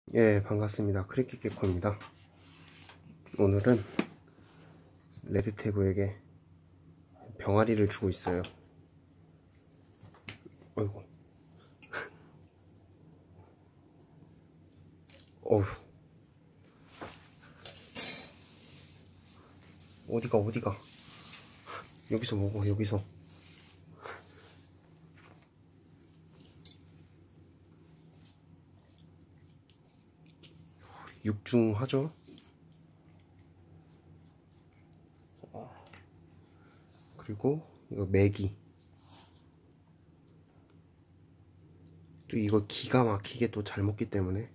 예, 반갑습니다. 크리켓개코입니다. 오늘은 레드태그에게 병아리를 주고 있어요. 어이구. 어휴. 어디가. 여기서 먹어, 여기서. 육중하죠? 그리고 이거 메기. 또 이거 기가 막히게 또 잘 먹기 때문에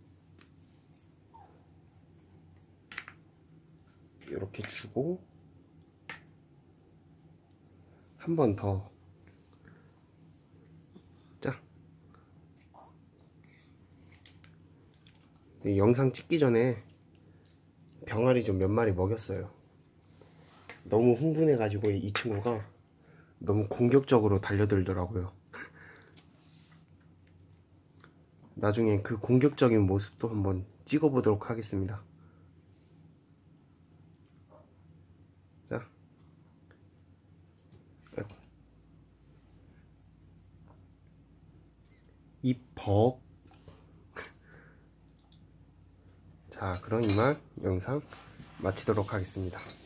이렇게 주고 한 번 더. 자, 이 영상 찍기 전에 병아리 좀 몇 마리 먹였어요. 너무 흥분해가지고 이 친구가 너무 공격적으로 달려들더라고요. 나중에 그 공격적인 모습도 한번 찍어보도록 하겠습니다. 자, 입벅. 자, 그럼 이만 영상 마치도록 하겠습니다.